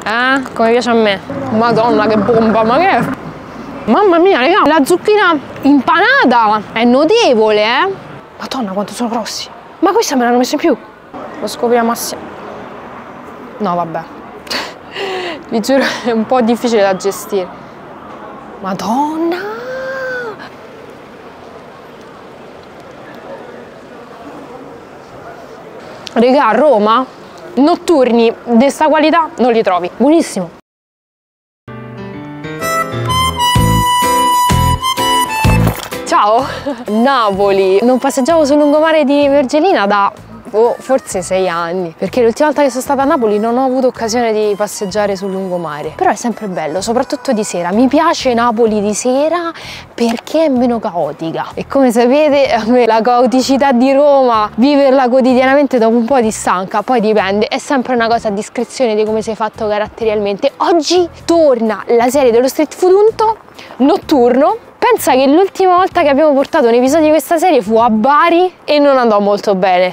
Come piace a me. Madonna che bomba, ma che è? Mamma mia, raga, la zucchina impanata è notevole, Madonna, quanto sono grossi. Ma questa me l'hanno messa in più. Lo scopriamo assieme. No, vabbè. Vi giuro, è un po' difficile da gestire. Madonna! Raga, a Roma notturni di questa qualità non li trovi. Buonissimo. Ciao! Napoli. Non passeggiavo sul lungomare di Mergellina da forse 6 anni, perché l'ultima volta che sono stata a Napoli non ho avuto occasione di passeggiare sul lungomare. Però è sempre bello, soprattutto di sera. Mi piace Napoli di sera perché è meno caotica. E come sapete, a me la caoticità di Roma, viverla quotidianamente dopo un po' ti stanca. Poi dipende, è sempre una cosa a discrezione di come sei fatto caratterialmente. Oggi torna la serie dello street food unto notturno. Pensa che l'ultima volta che abbiamo portato un episodio di questa serie fu a Bari e non andò molto bene.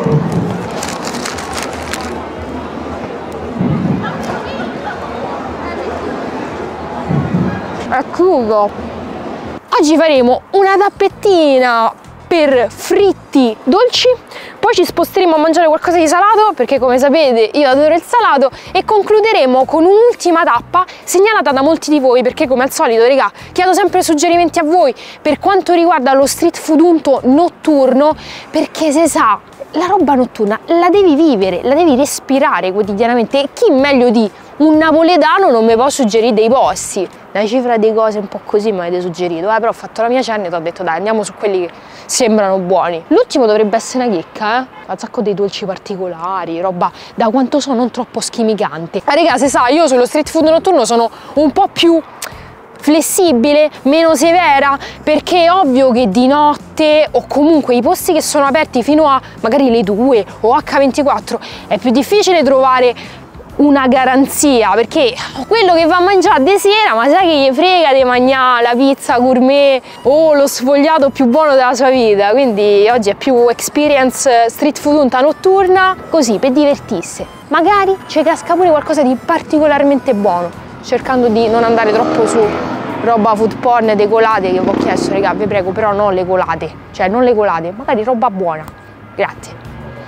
È crudo. Oggi faremo una tappettina per fritti dolci, poi ci sposteremo a mangiare qualcosa di salato perché come sapete io adoro il salato e concluderemo con un'ultima tappa segnalata da molti di voi perché come al solito raga chiedo sempre suggerimenti a voi per quanto riguarda lo street food unto notturno, perché se sa la roba notturna la devi vivere, la devi respirare quotidianamente e chi meglio di un napoletano non mi può suggerire dei posti. La cifra di cose un po' così mi avete suggerito, però ho fatto la mia cena e ti ho detto dai andiamo su quelli che sembrano buoni. L'ultimo dovrebbe essere una chicca, ha un sacco dei dolci particolari, roba da quanto so non troppo schimicante. Ma raga, se sa, io sullo street food notturno sono un po' più flessibile, meno severa, perché è ovvio che di notte o comunque i posti che sono aperti fino a magari le 2 o H24 è più difficile trovare una garanzia, perché quello che va a mangiare di sera ma sai che gli frega di mangiare la pizza gourmet o lo sfogliato più buono della sua vita, quindi oggi è più experience street food unta notturna, così per divertirsi, magari ci casca pure qualcosa di particolarmente buono, cercando di non andare troppo su roba food porn decolate che vi ho chiesto, raga, vi prego, però non le colate, cioè non le colate, magari roba buona, grazie.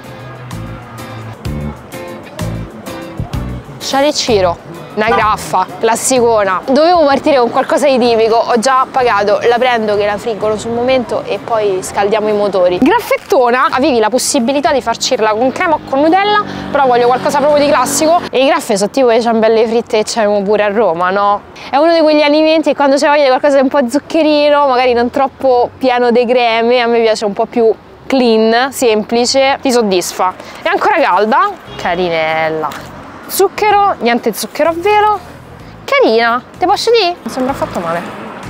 Sciare Ciro, una graffa, classicona. Dovevo partire con qualcosa di tipico, ho già pagato, la prendo che la friggono sul momento e poi scaldiamo i motori. Graffettona, avevi la possibilità di farcirla con crema o con Nutella, però voglio qualcosa proprio di classico. E i graffe sono tipo le ciambelle fritte che c'abbiamo pure a Roma, no? È uno di quegli alimenti che quando c'è voglia di qualcosa di un po' zuccherino, magari non troppo pieno di creme, a me piace un po' più clean, semplice, ti soddisfa. È ancora calda, carinella. Zucchero, niente zucchero a velo, carina, te posso dire? Non sembra affatto male.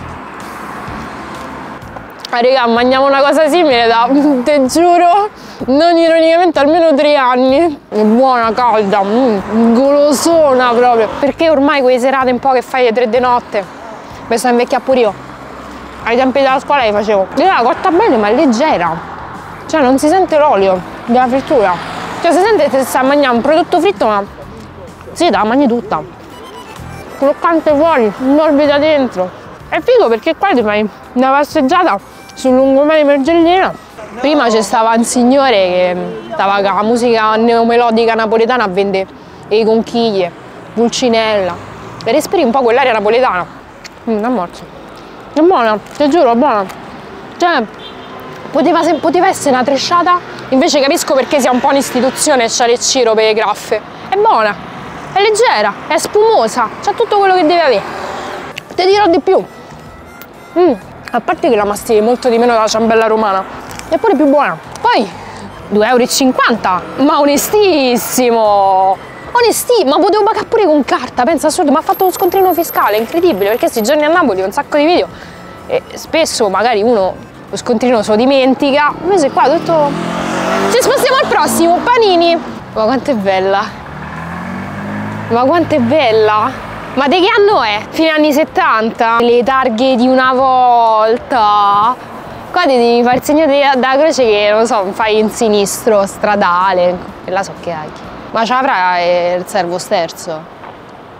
Raga, mangiamo una cosa simile da, te giuro, non ironicamente almeno 3 anni. È buona, calda, golosona proprio. Perché ormai quelle serate un po' che fai alle 3 di notte, mi sto invecchiando pure io. Ai tempi della scuola li facevo. Raga, cotta bene ma è leggera. Cioè non si sente l'olio della frittura. Cioè si sente che sta mangiando un prodotto fritto ma sì, te la mangi tutta, croccante fuori, morbida dentro. È figo perché qua ti fai una passeggiata sul lungomare di Mergellina. Prima c'è stava un signore che stava con la musica neomelodica napoletana a vendere le conchiglie, pulcinella, per respiri un po' quell'aria napoletana. Ammazzo. È buona, ti giuro, è buona. Cioè, poteva essere una tresciata, invece capisco perché sia un po' un'istituzione Sciare Ciro per le graffe. È buona. È leggera, è spumosa, c'ha tutto quello che deve avere. Ti dirò di più. A parte che la mastichi molto di meno della ciambella romana, è pure più buona. Poi 2,50 €, ma onestissimo. Ma potevo pagare pure con carta, pensa assurdo, ma ha fatto lo scontrino fiscale, incredibile, perché questi giorni a Napoli ho un sacco di video e spesso magari uno lo scontrino se lo dimentica. Invece qua ho detto ci spostiamo al prossimo, panini. Ma quanto è bella! Ma quanto è bella! Ma di che anno è? Fine anni 70? Le targhe di una volta! Qua ti devi fare il segno della croce che, non so, fai in sinistro, stradale, e là so che hai. Ma ce l'avrà il servo sterzo?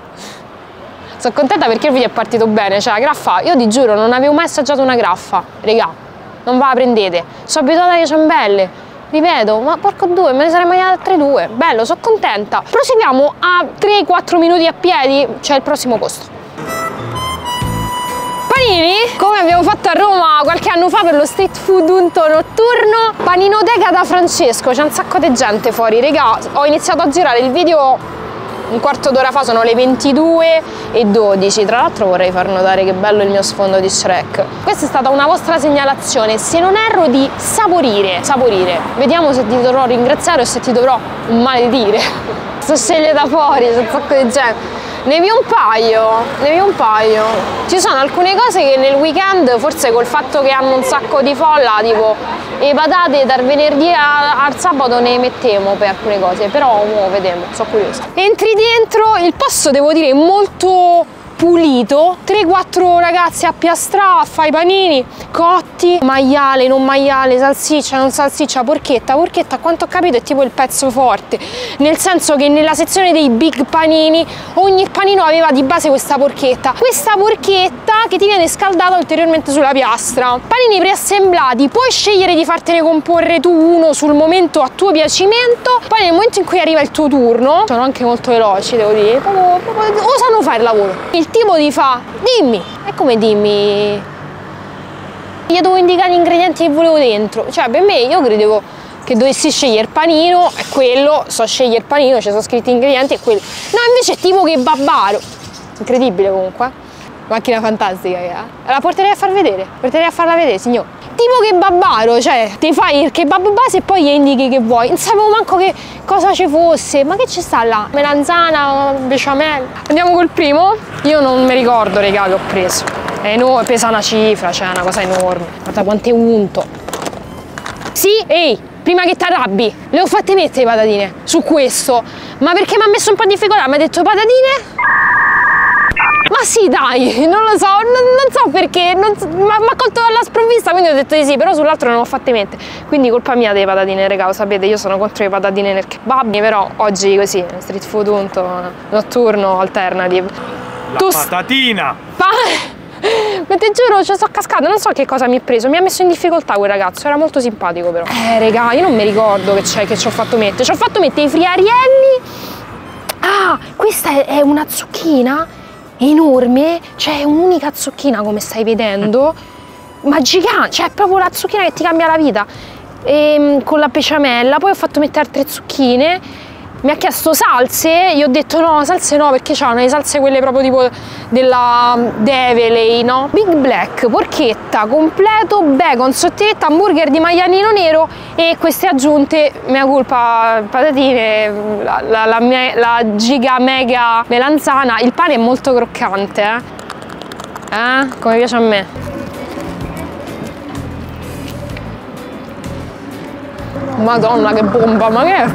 Sono contenta perché il video è partito bene, cioè la graffa, io ti giuro, non avevo mai assaggiato una graffa, regà, non ve la prendete, sono abituata alle ciambelle, ripeto, ma porco due, me ne sarei mangiata altre due, bello, sono contenta. Proseguiamo a 3-4 minuti a piedi, c'è il prossimo posto. Panini, come abbiamo fatto a Roma qualche anno fa per lo street food unto notturno, paninoteca da Francesco, c'è un sacco di gente fuori, regà, ho iniziato a girare il video un quarto d'ora fa, sono le 22:12. Tra l'altro vorrei far notare che bello il mio sfondo di Shrek. Questa è stata una vostra segnalazione, se non erro, di saporire. Vediamo se ti dovrò ringraziare o se ti dovrò maledire. Sto scegliendo da fuori, c'è un sacco di gente. Ne vi un paio. Ci sono alcune cose che nel weekend, forse col fatto che hanno un sacco di folla, tipo le patate dal venerdì al sabato ne mettiamo per alcune cose, però vediamo, sono curiosa. Entri dentro, il posto devo dire molto pulito, 3-4 ragazzi a piastrà, a fare i panini cotti, maiale, non maiale, salsiccia, non salsiccia, porchetta, a quanto ho capito è tipo il pezzo forte, nel senso che nella sezione dei big panini ogni panino aveva di base questa porchetta che ti viene scaldata ulteriormente sulla piastra. Panini preassemblati, puoi scegliere di fartene comporre tu uno sul momento a tuo piacimento, poi nel momento in cui arriva il tuo turno, sono anche molto veloci, devo dire, proprio osano fare il lavoro. Il tipo ti fa, dimmi, e come dimmi? Gli devo indicare gli ingredienti che volevo dentro, cioè per me, io credevo che dovessi scegliere il panino, è quello, so scegliere il panino, ci sono scritti ingredienti, è quello. No, invece è tipo che babbaro, incredibile comunque, macchina fantastica, la porterei a far vedere, porterei a farla vedere, signore. Tipo che babbaro, cioè ti fai il kebab base e poi gli indichi che vuoi, non sapevo manco che cosa ci fosse, ma che ci sta là? Melanzana, besciamella. Andiamo col primo, io non mi ricordo regà che ho preso, è enorme, pesa una cifra, cioè è una cosa enorme, guarda quanto è unto. Sì, ehi, prima che ti arrabbi, le ho fatte mettere le patatine su questo, ma perché mi ha messo un po' in difficoltà, mi ha detto patatine? Ma sì dai, non lo so, non so perché, mi ha colto alla sprovvista, quindi ho detto di sì, però sull'altro non ho fatte mettere, quindi colpa mia delle patatine, regà, lo sapete, io sono contro le patatine nel kebab, però oggi così, street food unto, notturno, alternative. La patatina! Ma ti giuro, ci sono cascata, non so che cosa mi ha preso, mi ha messo in difficoltà quel ragazzo, era molto simpatico però. Regà, io non mi ricordo che ci ho fatto mettere, ci ho fatto mettere i friarielli. Ah, questa è una zucchina enorme, cioè un'unica zucchina come stai vedendo, ma gigante, cioè è proprio la zucchina che ti cambia la vita, con la besciamella. Poi ho fatto mettere altre zucchine, mi ha chiesto salse, gli ho detto no, salse no, perché c'hanno le salse quelle proprio tipo della Develey, no? Big Black, porchetta, completo, bacon, sottiletta, hamburger di maialino nero e queste aggiunte, mea culpa, patatine, la giga mega melanzana. Il pane è molto croccante, come piace a me. Madonna che bomba, ma che è?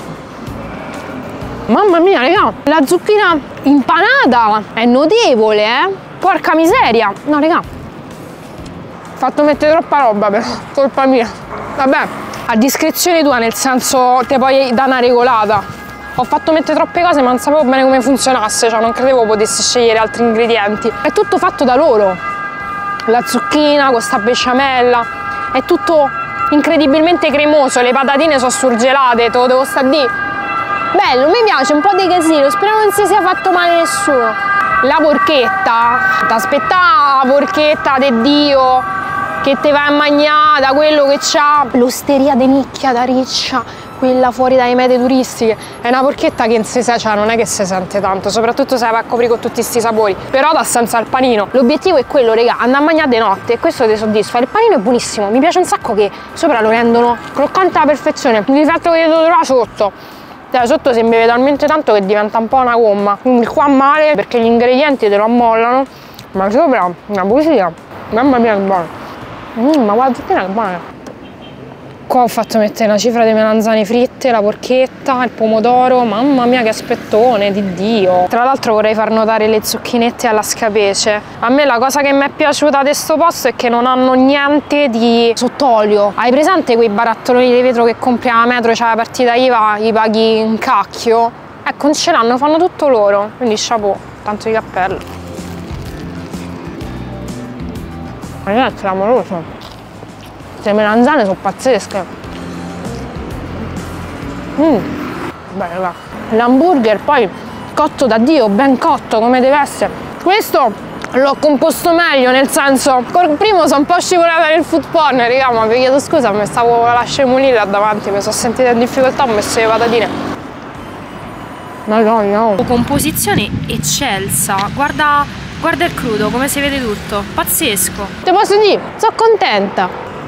Mamma mia, raga, la zucchina impanata è notevole, porca miseria. No, raga, ho fatto mettere troppa roba, però, colpa mia. Vabbè, a discrezione tua, nel senso, te poi da una regolata. Ho fatto mettere troppe cose, ma non sapevo bene come funzionasse, cioè non credevo potessi scegliere altri ingredienti. È tutto fatto da loro. La zucchina, questa besciamella, è tutto incredibilmente cremoso, le patatine sono surgelate, te lo devo sta di. Bello, mi piace un po' di casino, spero non si sia fatto male nessuno. La porchetta, ti aspettava la porchetta di Dio che te vai a mangiare da quello che c'ha l'osteria di nicchia da riccia, quella fuori dalle mete turistiche. È una porchetta che cioè, non è che si sente tanto, soprattutto se la vai a coprire con tutti questi sapori, però dà senza il panino. L'obiettivo è quello, raga, andare a mangiare di notte e questo ti soddisfa. Il panino è buonissimo, mi piace un sacco che sopra lo rendono croccante alla perfezione, il difetto che devo trovare sotto. Sotto si beve talmente tanto che diventa un po' una gomma, quindi qua male perché gli ingredienti te lo ammollano, ma sopra una poesia, mamma mia che buono, ma guarda zucchina che buona. Qua ho fatto mettere una cifra di melanzane fritte, la porchetta, il pomodoro, mamma mia che aspettone di Dio. Tra l'altro vorrei far notare le zucchinette alla scapice. A me la cosa che mi è piaciuta di questo posto è che non hanno niente di sott'olio. Hai presente quei barattoloni di vetro che compri alla metro, c'è la partita IVA, gli paghi un cacchio? Ecco, non ce l'hanno, fanno tutto loro, quindi chapeau, tanto di cappello. Ma è clamoroso. Queste melanzane sono pazzesche. Beh, raga. L'hamburger poi cotto da Dio, ben cotto come deve essere. Questo l'ho composto meglio, nel senso, col primo sono un po' scivolata nel food porn, raga, ma vi chiedo scusa, mi stavo la scemolina là davanti, mi sono sentita in difficoltà, ho messo le patatine. No. Composizione eccelsa, guarda il crudo, come si vede tutto, pazzesco. Ti posso dire, sono contenta.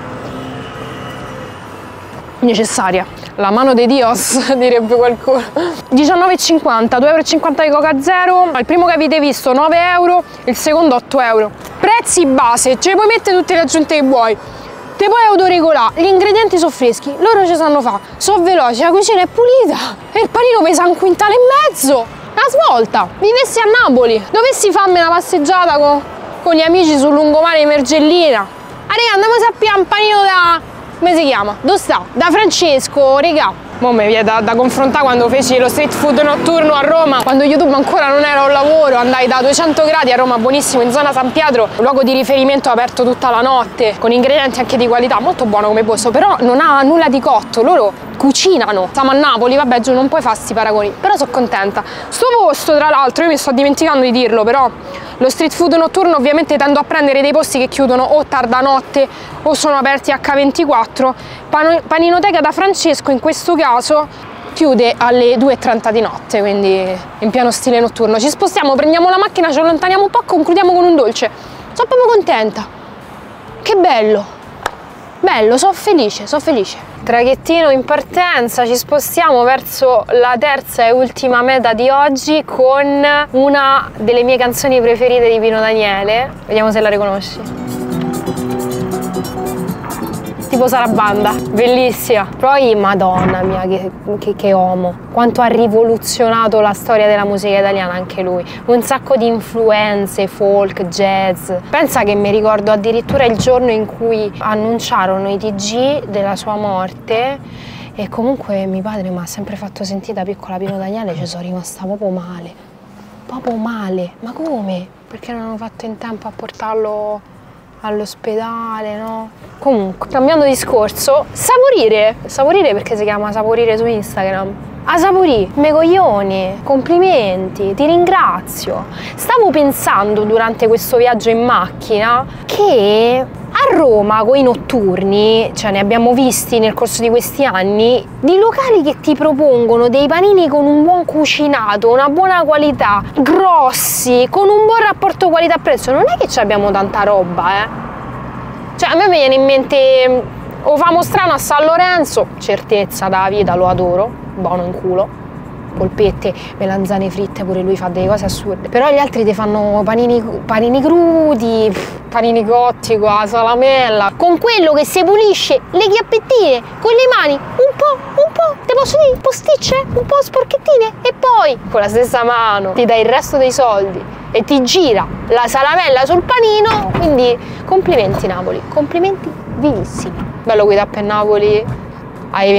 Necessaria. La mano dei Dios, direbbe qualcuno. 19,50, 2,50 € di Coca Zero. Il primo che avete visto 9 €, il secondo 8 €. Prezzi base, ce li puoi mettere tutte le aggiunte che vuoi. Te puoi autoregolare, gli ingredienti sono freschi, loro ci sanno fare, sono veloci, la cucina è pulita e il panino pesa 1,5 kg. Una svolta. Vivessi a Napoli, dovessi farmi una passeggiata con gli amici sul lungomare di Mergellina. Raga, andiamo a sapere un panino da... come si chiama? Dove sta? Da Francesco, raga. Mo' mi viene da confrontare quando feci lo street food notturno a Roma, quando YouTube ancora non era un lavoro, andai da 200 gradi a Roma, buonissimo, in zona San Pietro, luogo di riferimento aperto tutta la notte, con ingredienti anche di qualità, molto buono come posto, però non ha nulla di cotto, loro cucinano. Siamo a Napoli, vabbè, giù non puoi fare sti paragoni, però sono contenta. Sto posto, tra l'altro, io mi sto dimenticando di dirlo, però lo street food notturno ovviamente tendo a prendere dei posti che chiudono o tarda notte o sono aperti H24. Paninoteca da Francesco in questo caso chiude alle 2:30 di notte, quindi in pieno stile notturno. Ci spostiamo, prendiamo la macchina, ci allontaniamo un po', concludiamo con un dolce. Sono proprio contenta. Che bello. Bello, sono felice, sono felice. Traghettino in partenza, ci spostiamo verso la terza e ultima meta di oggi con una delle mie canzoni preferite di Pino Daniele. Vediamo se la riconosci. Tipo Sarabanda, bellissima. Poi, madonna mia, che uomo. Quanto ha rivoluzionato la storia della musica italiana anche lui. Un sacco di influenze, folk, jazz. Pensa che mi ricordo addirittura il giorno in cui annunciarono i TG della sua morte. E comunque mio padre mi ha sempre fatto sentire da piccola Pino Daniele, ci sono rimasta proprio male. Proprio male. Ma come? Perché non hanno fatto in tempo a portarlo all'ospedale, no? Comunque, cambiando discorso, saporire perché si chiama saporire su Instagram. A saporì, me coglioni, complimenti, ti ringrazio. Stavo pensando durante questo viaggio in macchina che a Roma con i notturni, cioè ne abbiamo visti nel corso di questi anni, di locali che ti propongono dei panini con un buon cucinato, una buona qualità, grossi, con un buon rapporto qualità-prezzo. Non è che ci abbiamo tanta roba, Cioè a me viene in mente o famo strano a San Lorenzo, certezza da vita, lo adoro, buono in culo. Polpette, melanzane fritte, pure lui fa delle cose assurde. Però gli altri ti fanno panini crudi, panini cotti qua, salamella. Con quello che si pulisce le chiappettine con le mani, un po', te posso dire, posticce, un po' sporchettine. E poi, con la stessa mano, ti dai il resto dei soldi e ti gira la salamella sul panino. Quindi, complimenti Napoli, complimenti vivissimi. Bello guidare per Napoli alle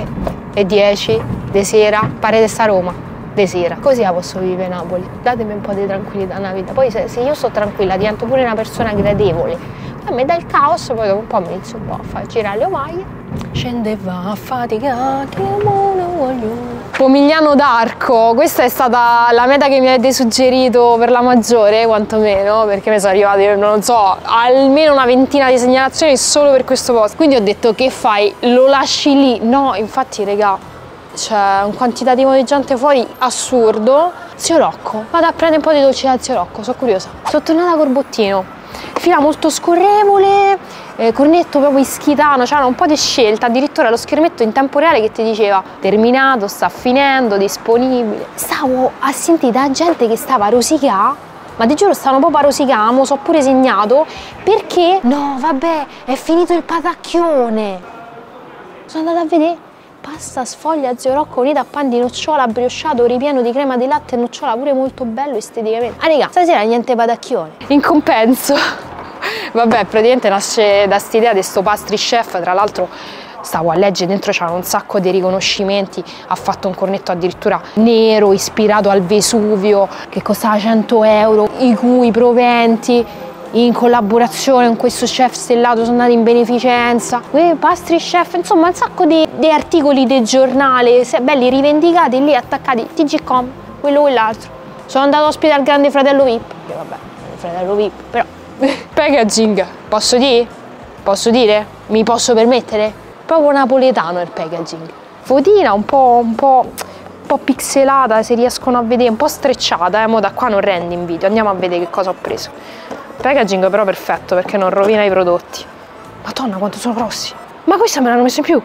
23:10 di sera, pare di sta a Roma, di sera. Così la posso vivere Napoli. Datemi un po' di tranquillità nella vita. Poi se io sto tranquilla divento pure una persona gradevole. Poi mi dà il caos, poi dopo un po' mi inizio un po' a far girare le ovaie. Scende e va a fatica, che amo non voglio. Pomigliano d'Arco, questa è stata la meta che mi avete suggerito per la maggiore, quantomeno, perché mi sono arrivate, non so, almeno una ventina di segnalazioni solo per questo posto. Quindi ho detto, che fai? Lo lasci lì? No, infatti, regà, c'è un quantitativo di gente fuori assurdo. Zio Rocco, vado a prendere un po' di dolci da Zio Rocco, sono curiosa. Sono tornata a Corbottino, fila molto scorrevole, cornetto proprio ischitano, c'era un po' di scelta, addirittura lo schermetto in tempo reale che ti diceva terminato, sta finendo, disponibile. Stavo a sentire da gente che stava a rosicà, ma ti giuro stavano proprio a rosicà, mo so pure segnato, perché no vabbè è finito il patacchione. Sono andata a vedere pasta sfoglia Zio Rocco unita a pan di nocciola briochato ripieno di crema di latte e nocciola, pure molto bello esteticamente. Ah raga, stasera niente patacchione. In compenso, vabbè, praticamente nasce da st'idea di sto pastry chef. Tra l'altro stavo a leggere, dentro c'erano un sacco di riconoscimenti. Ha fatto un cornetto addirittura nero ispirato al Vesuvio che costava 100 €, i cui proventi in collaborazione con questo chef stellato, sono andati in beneficenza, pastry chef, insomma un sacco di articoli del giornale, belli rivendicati lì attaccati, TG.com, quello e l'altro. Sono andato ospite al grande fratello VIP, che vabbè, il fratello VIP, però packaging, posso dire? Posso dire? Mi posso permettere? Proprio napoletano il packaging. Fotina un po' pixelata, se riescono a vedere, un po' strecciata, mo da qua non rende in video, andiamo a vedere che cosa ho preso. Packaging però perfetto perché non rovina i prodotti. Madonna quanto sono grossi! Ma questa me l'hanno messa in più!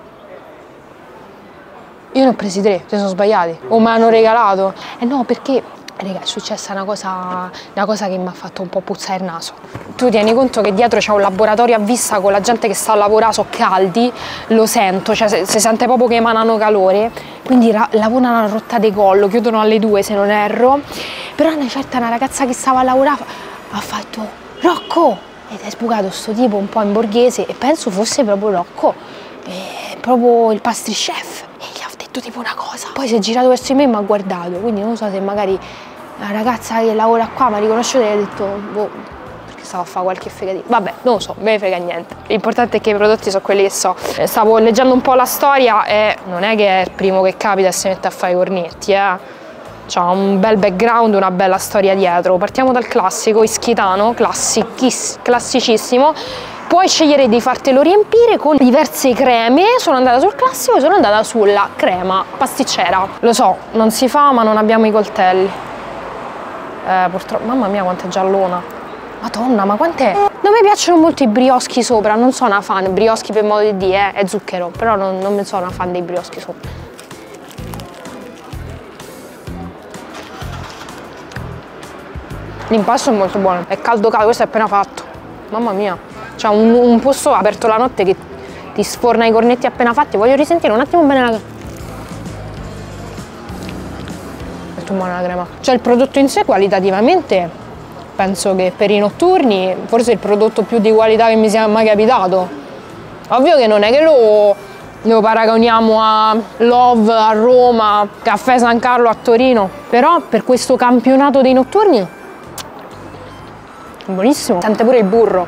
Io ne ho presi 3, se sono sbagliati. O me l'hanno regalato. No, perché, raga, è successa una cosa che mi ha fatto un po' puzzare il naso. Tu tieni conto che dietro c'è un laboratorio a vista con la gente che sta a lavorare, sono caldi, lo sento, cioè si sente proprio che emanano calore, quindi lavorano a rotta di collo, chiudono alle 2 se non erro. Però una certa una ragazza che stava a lavorare ha fatto Rocco ed è sbucato sto tipo un po' in borghese e penso fosse proprio Rocco, proprio il pastry chef, e gli ho detto tipo una cosa, poi si è girato verso di me e mi ha guardato, quindi non so se magari la ragazza che lavora qua mi ha riconosciuto e ha detto boh, perché stavo a fare qualche fregatina, vabbè non lo so, me ne frega niente, l'importante è che i prodotti sono quelli che so. Stavo leggendo un po' la storia e non è che è il primo che capita e si mette a fare i cornetti, c'ha un bel background, una bella storia dietro. Partiamo dal classico, ischitano, classicissimo. Puoi scegliere di fartelo riempire con diverse creme. Sono andata sul classico e sono andata sulla crema pasticcera. Lo so, non si fa ma non abbiamo i coltelli. Purtroppo, mamma mia quanto è giallona. Madonna, ma quant'è? Non mi piacciono molto i brioschi sopra, non sono una fan. Brioschi per modo di dire, è zucchero, però non mi sono una fan dei brioschi sopra. L'impasto è molto buono, è caldo caldo, questo è appena fatto. Mamma mia, c'è un posto aperto la notte che ti sforna i cornetti appena fatti. Voglio risentire un attimo bene la crema. Molto buona la crema. Cioè il prodotto in sé qualitativamente penso che per i notturni forse è il prodotto più di qualità che mi sia mai capitato. Ovvio che non è che lo paragoniamo a Love a Roma, Caffè San Carlo a Torino, però per questo campionato dei notturni buonissimo, sente pure il burro.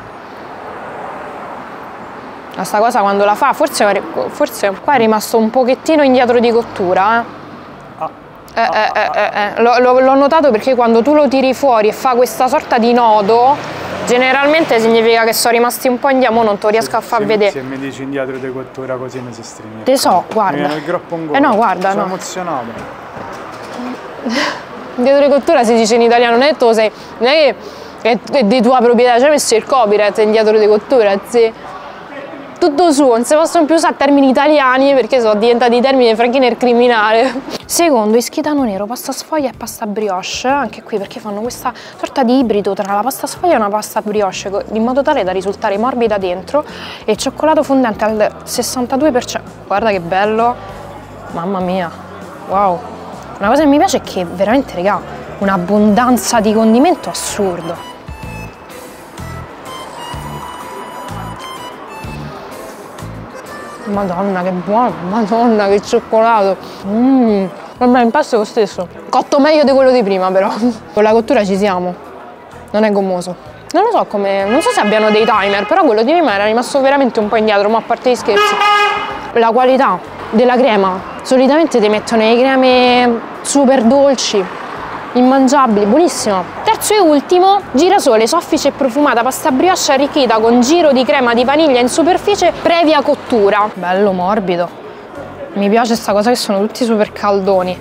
Questa cosa quando la fa, forse qua è rimasto un pochettino indietro di cottura. L'ho notato perché quando tu lo tiri fuori e fa questa sorta di nodo, generalmente significa che sono rimasti un po' indietro, non te lo riesco a far vedere. Se mi dici indietro di cottura così mi si stringe. Te so, guarda. Mi viene il groppo in gola. No, guarda, sono no. emozionato. Indietro di cottura si dice in italiano, non è tu sei, non è che è di tua proprietà, ci hai messo il copyright indietro di cottura, sì. Tutto suo, non si possono più usare termini italiani perché sono diventati termini franchi nel criminale. Secondo, ischitano nero, pasta sfoglia e pasta brioche, anche qui perché fanno questa sorta di ibrido tra la pasta sfoglia e una pasta brioche, in modo tale da risultare morbida dentro, e cioccolato fondente al 62%. Guarda che bello, mamma mia, wow. Una cosa che mi piace è che veramente, raga, un'abbondanza di condimento assurdo. Madonna che buono, madonna che cioccolato. Vabbè, l'impasto è lo stesso. Cotto meglio di quello di prima però. Con la cottura ci siamo. Non è gommoso. Non lo so come, non so se abbiano dei timer, però quello di prima era rimasto veramente un po' indietro, ma a parte gli scherzi. La qualità della crema. Solitamente ti mettono le creme super dolci, immangiabili, buonissimo. Terzo e ultimo, girasole soffice e profumata pasta brioche arricchita con giro di crema di vaniglia in superficie previa cottura. Bello morbido. Mi piace questa cosa che sono tutti super caldoni.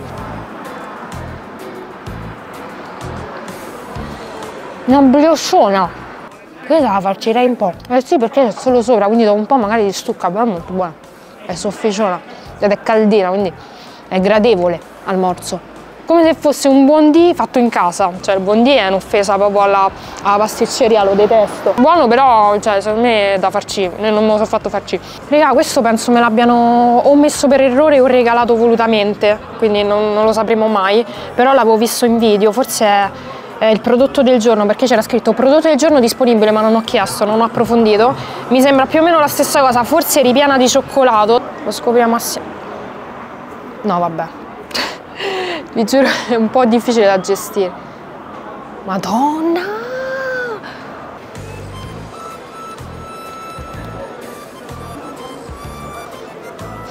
Una briochona. Questa la farcirei un po'. Eh sì, perché è solo sopra, quindi dopo un po' magari ti stucca, però è molto buona. È sofficiona ed è caldina, quindi è gradevole al morso. Come se fosse un buondì fatto in casa, cioè il buondì è un'offesa proprio alla pasticceria, lo detesto. Buono però, cioè secondo me è da farci, non me lo sono fatto farci. Raga, questo penso me l'abbiano o messo per errore o regalato volutamente, quindi non lo sapremo mai, però l'avevo visto in video, forse è il prodotto del giorno, perché c'era scritto prodotto del giorno disponibile, ma non ho chiesto, non ho approfondito. Mi sembra più o meno la stessa cosa, forse ripiena di cioccolato. Lo scopriamo assieme. No, vabbè. Vi giuro è un po' difficile da gestire. Madonna!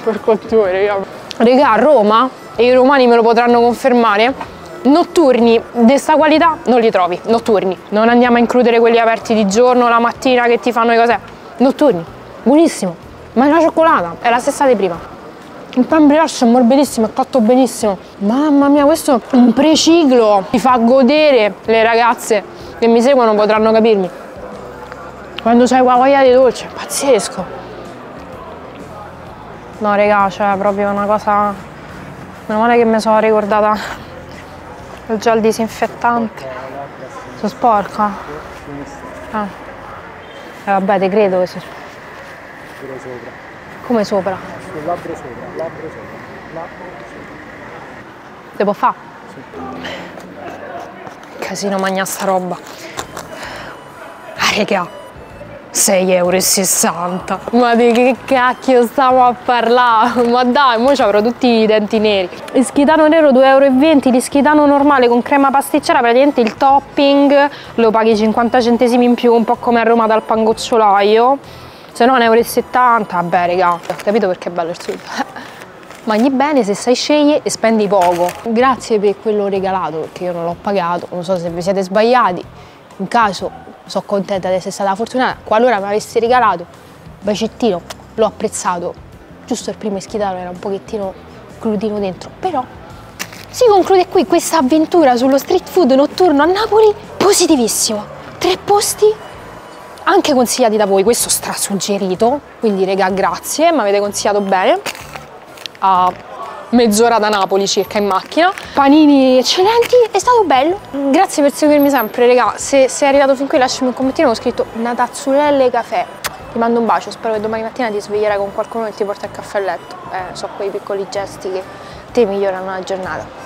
per conto, raga, a Roma, e i romani me lo potranno confermare, notturni di sta qualità non li trovi, notturni. Non andiamo a includere quelli aperti di giorno, la mattina che ti fanno le cose. Notturni, buonissimo, ma la cioccolata è la stessa di prima. Il pan brioche è morbidissimo, è cotto benissimo. Mamma mia, questo è un preciclo, mi fa godere. Le ragazze che mi seguono potranno capirmi. Quando c'hai qua voglia di dolce, è pazzesco. No, raga, cioè proprio una cosa. Meno male che mi sono ricordata il gel disinfettante. Sono sporca? Vabbè, te credo che sono sporca. Come sopra? Sul labbro sopra, labbro sopra, labbro sopra. Si può fare? Sì. Casino mangia sta roba. Ah, raga, 6,60 €. Ma di che cacchio stiamo a parlare? Ma dai, mo c'avrò tutti i denti neri. Ischitano nero 2,20 €, l'ischitano normale con crema pasticcera, praticamente il topping lo paghi 50 centesimi in più, un po' come a Roma dal pangocciolaio. Se no 1,70 €, vabbè raga, ho capito perché è bello il sud. Mangi bene se sai scegliere e spendi poco. Grazie per quello regalato, perché io non l'ho pagato, non so se vi siete sbagliati. In caso sono contenta di essere stata fortunata. Qualora mi avessi regalato bacettino, l'ho apprezzato. Giusto il primo ischitano era un pochettino crudino dentro, però si conclude qui questa avventura sullo street food notturno a Napoli, positivissimo. 3 posti anche consigliati da voi, questo strasuggerito, quindi regà grazie, mi avete consigliato bene, a mezz'ora da Napoli circa in macchina, panini eccellenti, è stato bello, grazie per seguirmi sempre regà, se sei arrivato fin qui lasciami un commentino, ho scritto Natazzulelle Caffè, ti mando un bacio, spero che domani mattina ti sveglierai con qualcuno che ti porta il caffè a letto, so quei piccoli gesti che ti migliorano la giornata.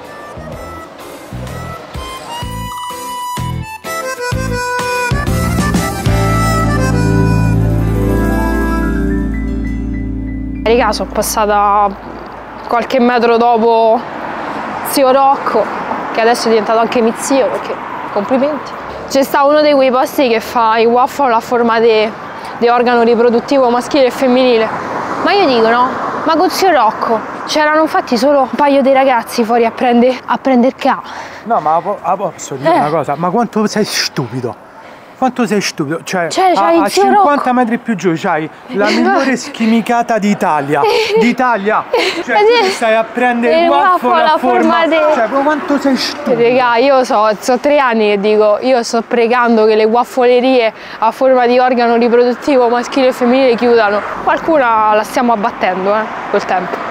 Raga, sono passata qualche metro dopo zio Rocco, che adesso è diventato anche mio zio, perché complimenti. C'è sta uno di quei posti che fa i waffle a forma di organo riproduttivo maschile e femminile. Ma io dico no, ma con zio Rocco c'erano infatti solo un paio di ragazzi fuori a prendere ca. No, ma posso dire una cosa, ma quanto sei stupido? Quanto sei stupido? Cioè a 50 metri più giù c'hai la migliore schimicata d'Italia. D'Italia! Cioè tu stai a prendere il waffle a forma di... Cioè, quanto sei stupido? Raga, io so 3 anni che dico, io sto pregando che le waffolerie a forma di organo riproduttivo maschile e femminile chiudano. Qualcuna la stiamo abbattendo, col tempo.